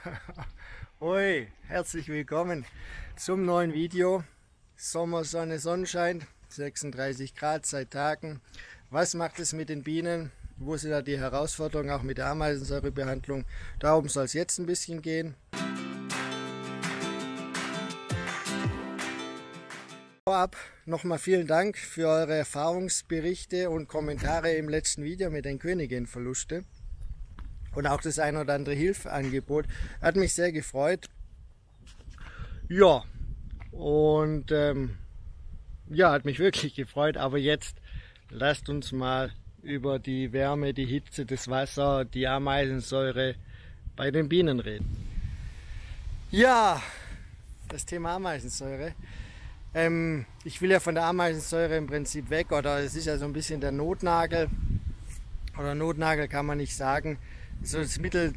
Hoi, herzlich willkommen zum neuen Video. Sommer, Sonne, Sonnenschein, 36 Grad seit Tagen. Was macht es mit den Bienen? Wo sind da die Herausforderungen auch mit der Ameisensäurebehandlung? Darum soll es jetzt ein bisschen gehen. Vorab nochmal vielen Dank für eure Erfahrungsberichte und Kommentare im letzten Video mit den Königinverluste. Und auch das ein oder andere Hilfeangebot. Hat mich sehr gefreut. Ja, und hat mich wirklich gefreut. Aber jetzt lasst uns mal über die Wärme, die Hitze, das Wasser, die Ameisensäure bei den Bienen reden. Ja, das Thema Ameisensäure. Ich will ja von der Ameisensäure im Prinzip weg, oder es ist ja so ein bisschen der Notnagel. Oder Notnagel kann man nicht sagen. So das Mittel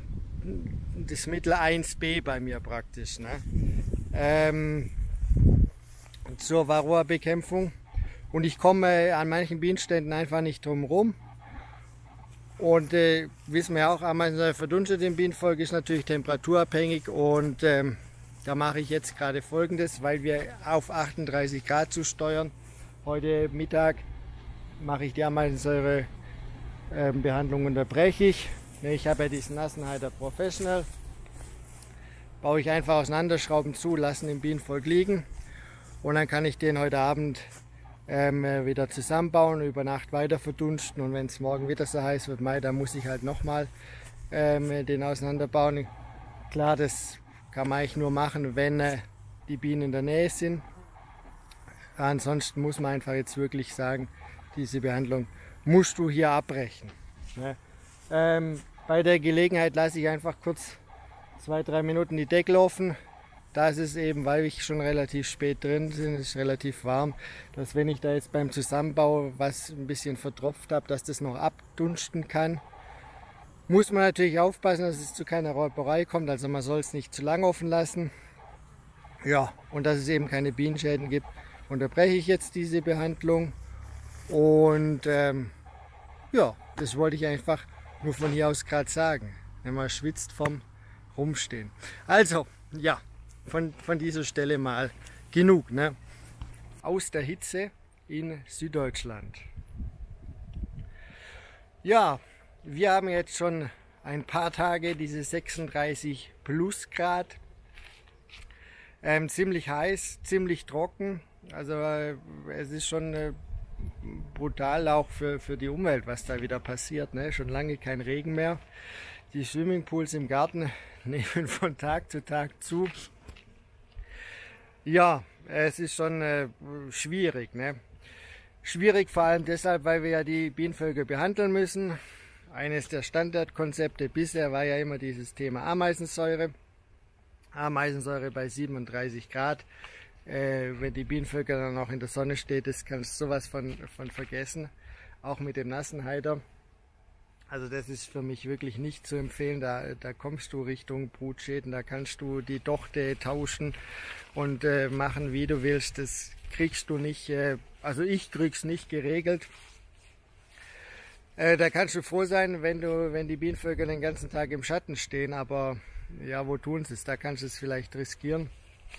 1b bei mir praktisch. Ne? Zur Varroa-Bekämpfung. Und ich komme an manchen Bienenständen einfach nicht drum rum. Und wissen wir ja auch, Ameisensäure verdunstet im Bienenvolk, ist natürlich temperaturabhängig. Und da mache ich jetzt gerade Folgendes, weil wir auf 38 Grad zusteuern. Heute Mittag mache ich die Ameisensäurebehandlung, unterbreche ich. Ich habe ja diesen Nassenhalter Professional. Baue ich einfach auseinanderschrauben zu, lassen im Bienenvolk liegen. Und dann kann ich den heute Abend wieder zusammenbauen, über Nacht weiter verdunsten. Und wenn es morgen wieder so heiß wird, dann muss ich halt nochmal den auseinanderbauen. Klar, das kann man eigentlich nur machen, wenn die Bienen in der Nähe sind. Ansonsten muss man einfach jetzt wirklich sagen, diese Behandlung musst du hier abbrechen. Ne? Bei der Gelegenheit lasse ich einfach kurz 2-3 Minuten die Deckel offen. Das ist eben, weil ich schon relativ spät drin bin, ist relativ warm, dass wenn ich da jetzt beim Zusammenbau was ein bisschen vertropft habe, dass das noch abdunsten kann. Muss man natürlich aufpassen, dass es zu keiner Räuberei kommt, also man soll es nicht zu lang offen lassen. Ja, und dass es eben keine Bienenschäden gibt, unterbreche ich jetzt diese Behandlung. Und ja, das wollte ich einfach nur von hier aus gerade sagen, wenn man schwitzt vom Rumstehen. Also, ja, von dieser Stelle mal genug. Ne? Aus der Hitze in Süddeutschland. Ja, wir haben jetzt schon ein paar Tage diese 36 plus Grad. Ziemlich heiß, ziemlich trocken. Also es ist schon brutal auch für die Umwelt, was da wieder passiert. Ne? Schon lange kein Regen mehr. Die Swimmingpools im Garten nehmen von Tag zu Tag zu. Ja, es ist schon schwierig. Ne? Schwierig vor allem deshalb, weil wir ja die Bienenvölker behandeln müssen. Eines der Standardkonzepte bisher war ja immer dieses Thema Ameisensäure. Ameisensäure bei 37 Grad. Wenn die Bienenvölker dann auch in der Sonne steht, das kannst du sowas von vergessen. Auch mit dem Nassenhalter. Also das ist für mich wirklich nicht zu empfehlen. Da kommst du Richtung Brutschäden. Da kannst du die Dochte tauschen und machen, wie du willst. Das kriegst du nicht, also ich krieg's nicht geregelt. Da kannst du froh sein, wenn die Bienenvölker den ganzen Tag im Schatten stehen. Aber ja, wo tun sie es? Da kannst du es vielleicht riskieren.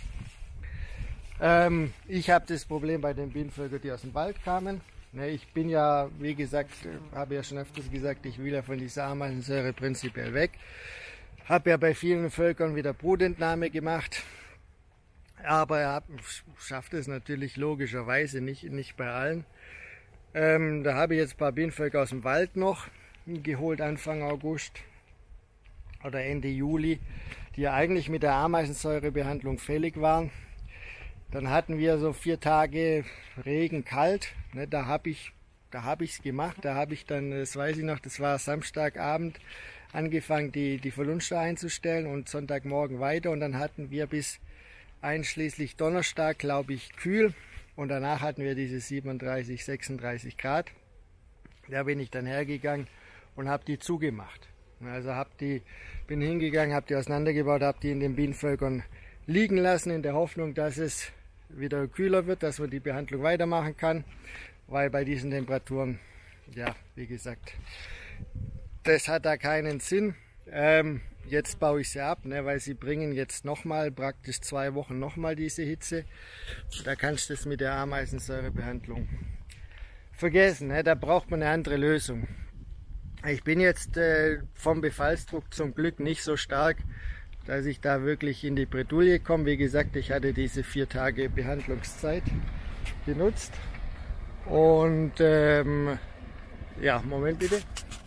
Ich habe das Problem bei den Bienenvölkern, die aus dem Wald kamen. Ich bin ja, wie gesagt, habe ja schon öfters gesagt, ich will ja von dieser Ameisensäure prinzipiell weg. Habe ja bei vielen Völkern wieder Brutentnahme gemacht. Aber er schafft es natürlich logischerweise nicht bei allen. Da habe ich jetzt ein paar Bienenvölker aus dem Wald noch geholt, Anfang August oder Ende Juli, die ja eigentlich mit der Ameisensäurebehandlung fällig waren. Dann hatten wir so 4 Tage Regen, kalt. Ne, da habe ich es gemacht. Da habe ich dann, das weiß ich noch, das war Samstagabend, angefangen die Verluste einzustellen und Sonntagmorgen weiter. Und dann hatten wir bis einschließlich Donnerstag, glaube ich, kühl. Und danach hatten wir diese 37, 36 Grad. Da bin ich dann hergegangen und habe die zugemacht. Also bin hingegangen, habe die auseinandergebaut, habe die in den Bienenvölkern liegen lassen, in der Hoffnung, dass es wieder kühler wird, dass man die Behandlung weitermachen kann, weil bei diesen Temperaturen, ja, wie gesagt, das hat da keinen Sinn. jetzt baue ich sie ab, ne, weil sie bringen jetzt nochmal, praktisch 2 Wochen nochmal diese Hitze. Da kannst du das mit der Ameisensäurebehandlung vergessen, ne, da braucht man eine andere Lösung. Ich bin jetzt vom Befallsdruck zum Glück nicht so stark, dass ich da wirklich in die Bredouille komme. Wie gesagt, ich hatte diese 4 Tage Behandlungszeit genutzt. Und ja, Moment bitte.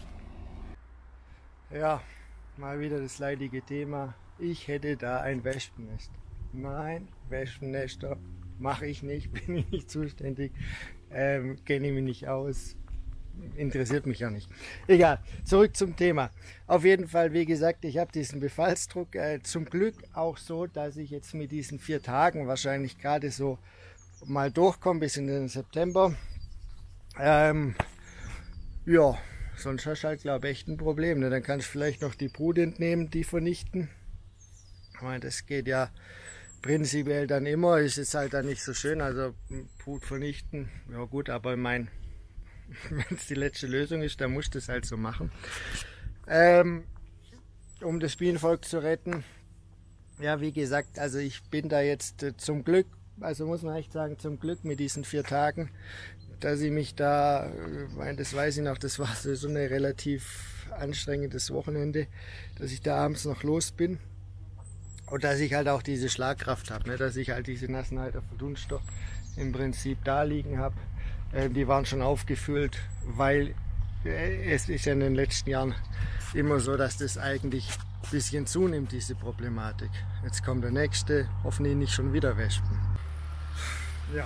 Ja, mal wieder das leidige Thema. Ich hätte da ein Wespennest. Nein, Wespennester mache ich nicht, bin ich nicht zuständig, kenne ich mich nicht aus. Interessiert mich ja nicht. Egal, zurück zum Thema. Auf jeden Fall, wie gesagt, ich habe diesen Befallsdruck. Zum Glück auch so, dass ich jetzt mit diesen 4 Tagen wahrscheinlich gerade so mal durchkomme bis in den September. Ja, sonst hast du halt, glaube ich, echt ein Problem. Ne? Dann kannst du vielleicht noch die Brut entnehmen, die vernichten. Ich meine, das geht ja prinzipiell dann immer. Ist jetzt halt dann nicht so schön. Also Brut vernichten, ja gut, aber ich meine, wenn es die letzte Lösung ist, dann musst du es halt so machen. Um das Bienenvolk zu retten. Ja, wie gesagt, also ich bin da jetzt zum Glück, also muss man echt sagen, zum Glück mit diesen 4 Tagen, dass ich mich da, das weiß ich noch, das war so ein relativ anstrengendes Wochenende, dass ich da abends noch los bin und dass ich halt auch diese Schlagkraft habe, ne, dass ich halt diese Nassenhalter Verdunster im Prinzip da liegen habe. Die waren schon aufgefüllt, weil es ist ja in den letzten Jahren immer so, dass das eigentlich ein bisschen zunimmt, diese Problematik. Jetzt kommt der nächste, hoffentlich nicht schon wieder Wespen. Ja,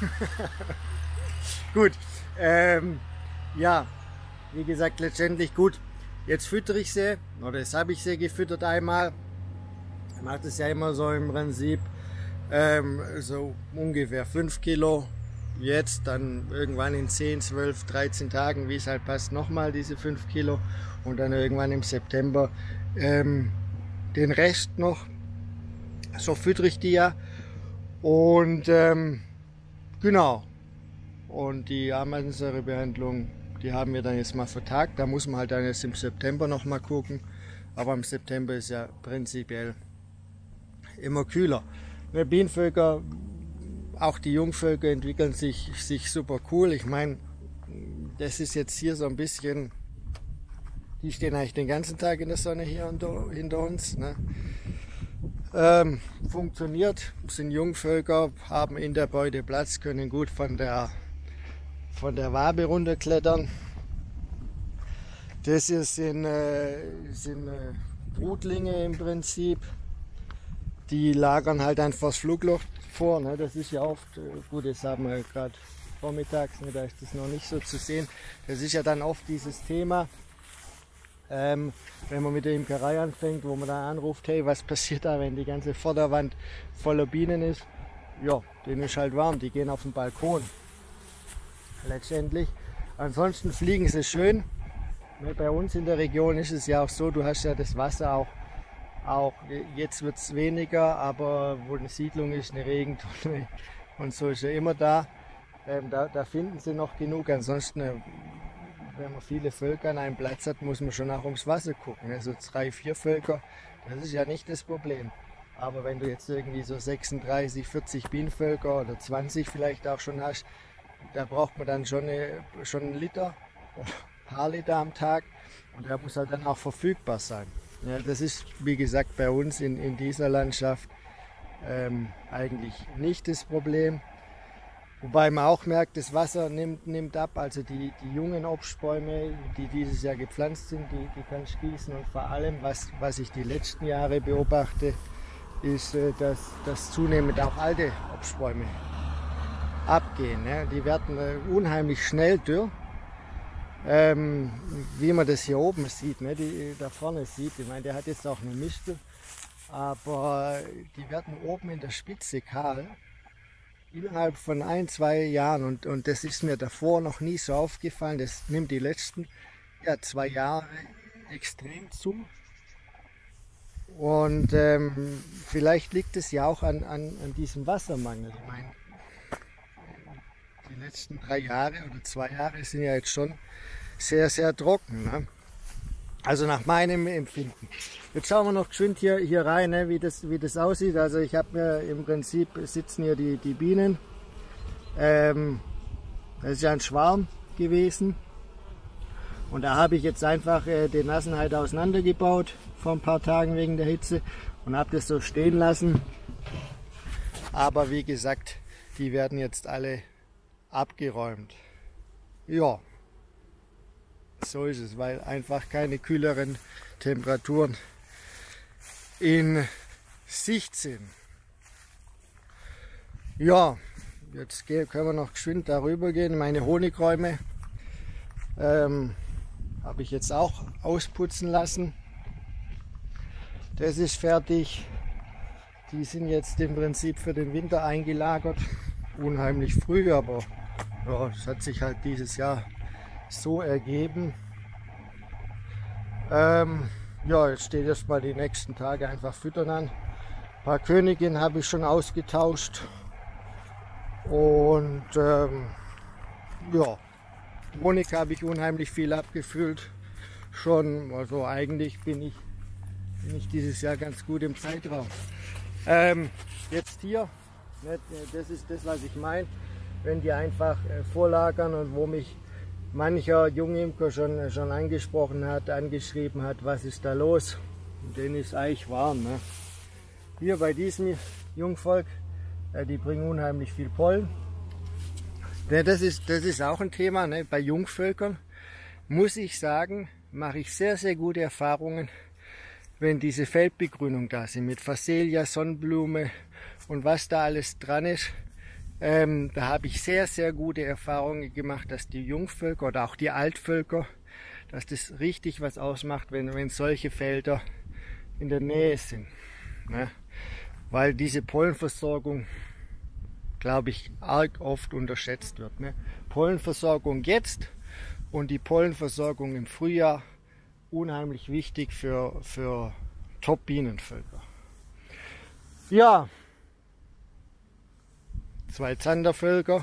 gut. Ja, wie gesagt, letztendlich gut. Jetzt füttere ich sie, oder jetzt habe ich sie gefüttert einmal. Ich mache das ja immer so im Prinzip, so ungefähr 5 Kilo. Jetzt dann irgendwann in 10, 12, 13 Tagen, wie es halt passt, nochmal diese 5 Kilo und dann irgendwann im September den Rest noch. So füttere ich die ja. Und genau. Und die Ameisensäurebehandlung, die haben wir dann jetzt mal vertagt. Da muss man halt dann jetzt im September nochmal gucken. Aber im September ist ja prinzipiell immer kühler. Die Bienenvölker, auch die Jungvölker entwickeln sich super cool. Ich meine, das ist jetzt hier so ein bisschen, die stehen eigentlich den ganzen Tag in der Sonne hier hinter uns. Ne? Funktioniert, sind Jungvölker, haben in der Beute Platz, können gut von der Wabe runterklettern. Das hier sind Brutlinge im Prinzip. Die lagern halt einfach das Flugloch vor. Ne? Das ist ja oft, gut, jetzt haben wir gerade vormittags, ne? Da ist das noch nicht so zu sehen. Das ist ja dann oft dieses Thema, wenn man mit der Imkerei anfängt, wo man dann anruft, hey, was passiert da, wenn die ganze Vorderwand voller Bienen ist? Ja, denen ist halt warm, die gehen auf den Balkon. Letztendlich. Ansonsten fliegen sie schön. Bei uns in der Region ist es ja auch so, du hast ja das Wasser auch jetzt wird es weniger, aber wo eine Siedlung ist, eine Regentonne und so ist ja immer da. Da finden sie noch genug. Ansonsten, wenn man viele Völker an einem Platz hat, muss man schon auch ums Wasser gucken. Also 3, 4 Völker, das ist ja nicht das Problem. Aber wenn du jetzt irgendwie so 36, 40 Bienenvölker oder 20 vielleicht auch schon hast, da braucht man dann schon einen Liter, ein paar Liter am Tag und der muss halt dann auch verfügbar sein. Ja, das ist, wie gesagt, bei uns in dieser Landschaft eigentlich nicht das Problem. Wobei man auch merkt, das Wasser nimmt ab, also die jungen Obstbäume, die dieses Jahr gepflanzt sind, die kannst du gießen. Und vor allem, was ich die letzten Jahre beobachte, ist, dass zunehmend auch alte Obstbäume abgehen. Ne? Die werden unheimlich schnell dürr. Wie man das hier oben sieht, ne, die da vorne sieht, ich meine, der hat jetzt auch eine Mistel, aber die werden oben in der Spitze kahl, innerhalb von 1, 2 Jahren und das ist mir davor noch nie so aufgefallen, das nimmt die letzten 2 Jahre extrem zu und vielleicht liegt es ja auch an diesem Wassermangel. Ich meine, die letzten 3 Jahre oder 2 Jahre sind ja jetzt schon sehr, sehr trocken. Ne? Also nach meinem Empfinden. Jetzt schauen wir noch geschwind hier rein, ne, wie das aussieht. Also ich habe mir im Prinzip sitzen hier die Bienen. Das ist ja ein Schwarm gewesen. Und da habe ich jetzt einfach den Nassenhalter auseinandergebaut vor ein paar Tagen wegen der Hitze und habe das so stehen lassen. Aber wie gesagt, die werden jetzt alle abgeräumt. Ja. So ist es, weil einfach keine kühleren Temperaturen in Sicht sind. Ja, jetzt können wir noch geschwind darüber gehen. Meine Honigräume habe ich jetzt auch ausputzen lassen. Das ist fertig. Die sind jetzt im Prinzip für den Winter eingelagert. Unheimlich früh, aber ja, es hat sich halt dieses Jahr so ergeben. Ja, jetzt steht erstmal die nächsten Tage einfach füttern an. Ein paar Königinnen habe ich schon ausgetauscht. Und ja, Honig habe ich unheimlich viel abgefüllt. Schon, also eigentlich bin ich dieses Jahr ganz gut im Zeitraum. Jetzt hier, das ist das, was ich meine, wenn die einfach vorlagern und wo mich mancher Jungimker schon angesprochen hat, angeschrieben hat, was ist da los? Und denen ist eigentlich warm. Ne? Hier bei diesem Jungvolk, die bringen unheimlich viel Pollen. Ja, das ist auch ein Thema. Ne? Bei Jungvölkern muss ich sagen, mache ich sehr, sehr gute Erfahrungen, wenn diese Feldbegrünung da sind, mit Phacelia, Sonnenblume und was da alles dran ist. Da habe ich sehr, sehr gute Erfahrungen gemacht, dass die Jungvölker oder auch die Altvölker, dass das richtig was ausmacht, wenn solche Felder in der Nähe sind. Ne? Weil diese Pollenversorgung, glaube ich, arg oft unterschätzt wird. Ne? Pollenversorgung jetzt und die Pollenversorgung im Frühjahr, unheimlich wichtig für Top-Bienenvölker. Ja, 2 Zandervölker.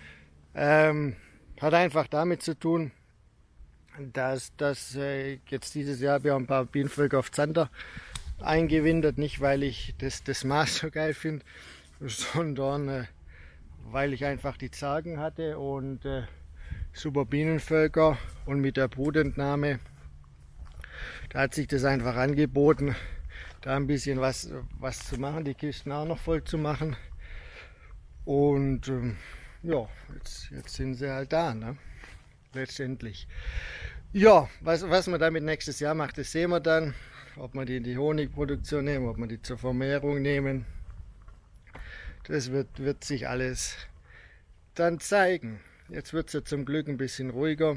Hat einfach damit zu tun, dass jetzt dieses Jahr wir ein paar Bienenvölker auf Zander eingewintert, nicht weil ich das Maß so geil finde, sondern weil ich einfach die Zargen hatte und super Bienenvölker und mit der Brutentnahme, da hat sich das einfach angeboten, da ein bisschen was zu machen, die Kisten auch noch voll zu machen. Und ja, jetzt sind sie halt da, ne? Letztendlich. Ja, was man damit nächstes Jahr macht, das sehen wir dann. Ob wir die in die Honigproduktion nehmen, ob wir die zur Vermehrung nehmen. Das wird sich alles dann zeigen. Jetzt wird es ja zum Glück ein bisschen ruhiger.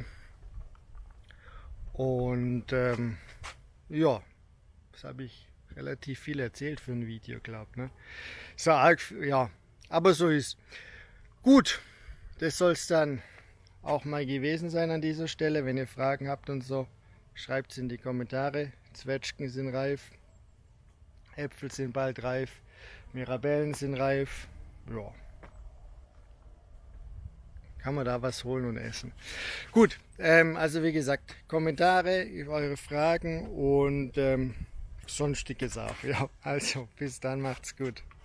Und ja, das habe ich relativ viel erzählt für ein Video, glaube ich. Ne? So arg, ja. Aber so ist gut. Das soll es dann auch mal gewesen sein an dieser Stelle. Wenn ihr Fragen habt und so, schreibt es in die Kommentare. Zwetschgen sind reif, Äpfel sind bald reif, Mirabellen sind reif. Ja, kann man da was holen und essen. Gut, also wie gesagt, Kommentare, eure Fragen und sonstiges auch. Ja, also bis dann, macht's gut.